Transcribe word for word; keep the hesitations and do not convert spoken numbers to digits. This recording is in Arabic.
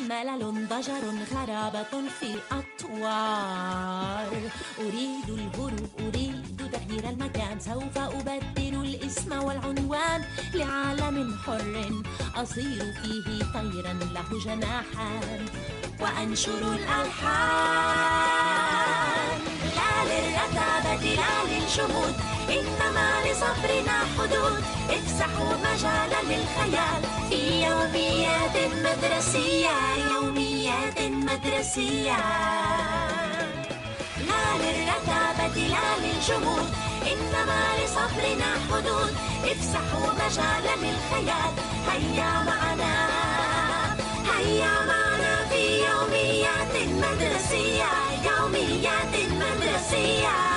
ملل ضجر غرابة في الأطوار. أريد الهروب، أريد تغيير المكان، سوف أبدل الاسم والعنوان لعالم حر أصير فيه طيرا له جناحان وأنشر الألحان. لا للرتابة لا للجمود، إنما لصبرنا حدود. افسحوا مجالا للخيال في يوميات مدرسية، يوميات مدرسية. لا للرتابة لا للجمود، إنما لصبرنا حدود. افسحوا مجالا للخيال، هيا معنا هيا معنا في يوميات مدرسية، يوميات مدرسية.